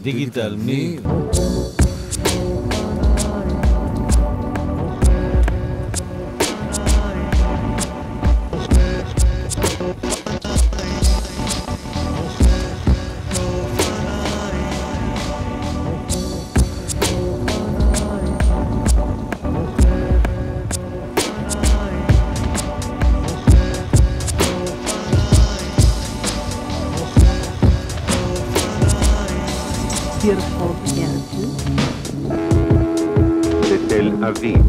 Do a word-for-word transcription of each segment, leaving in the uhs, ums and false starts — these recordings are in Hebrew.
דיגיטל מי? בתל אביב.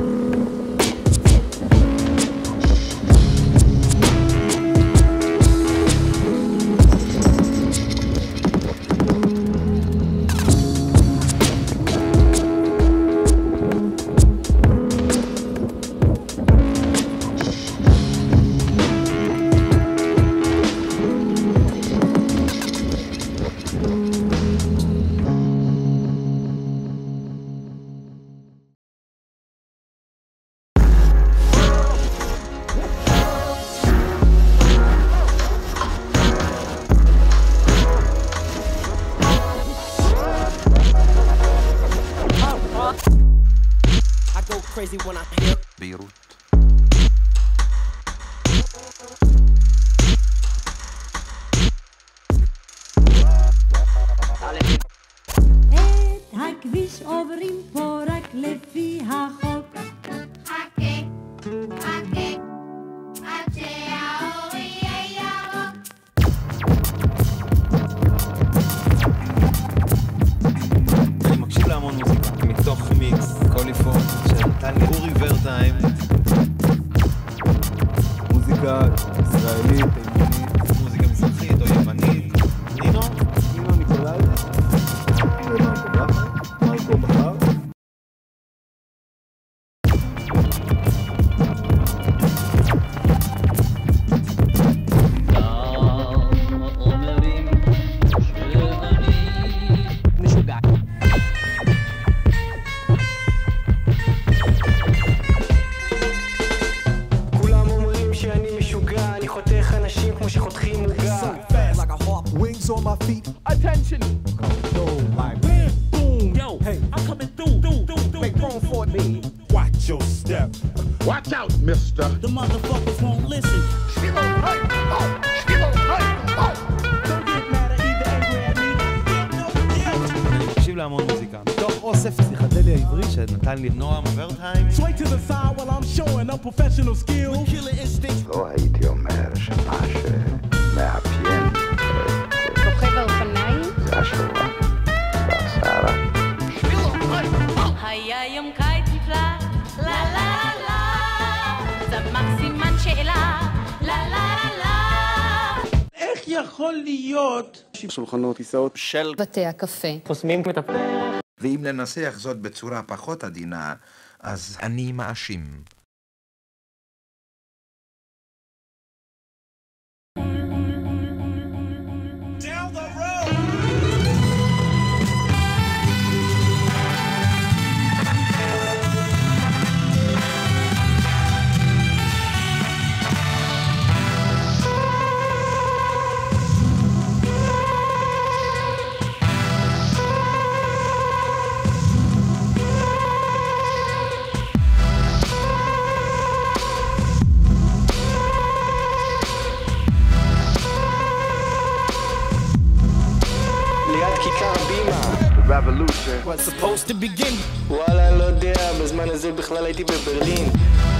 Crazy when I hear ביירות. את הכביש עוברים פה רק לפי החוק. חכה, חכה, עד שהאור יהיה ירוק. אני מקשיב להמון מוזיקה מתוך מיקס קוליפון של טלי אורי ורטיים, מוזיקה ישראלית, תימנית, מוזיקה מזרחית או יוונית. נינו? נינו ניקולאי ומרקו בחר מרקו בחר אומרים שאני משוגע. שחותכים מוגע. So fast like a hawk, wings on my feet. Attention. Control like bam, boom. Yo, hey, I'm coming through. through, through, through Make room for me. Watch your step. Watch out, mister. The motherfuckers won't listen. Skilo, hey, oh, skilo, hey, oh. Don't get mad at either angry at me. אני מקשיב להמון מוזיקה מתוך אוסף פסיכדלי העברי שנתן לי נועם ורטהיים. Sway to the side while I'm showing up professional skill. Killer instinct. לא הייתי אומר שמה שמאפיין את רוכב האופניים? זה השורה והסערה. היה יום קיץ נפלא, לה לה לה, צמח סימן שאלה, לה לה לה. איך יכול להיות שולחנות, כיסאות של בתי הקפה. חוסמים את הפרח. ואם לנסח זאת בצורה פחות עדינה, אז אני מאשים. Revolution. What's supposed to begin? וואלה, אני לא יודע, בזמן הזה בכלל הייתי בברלין.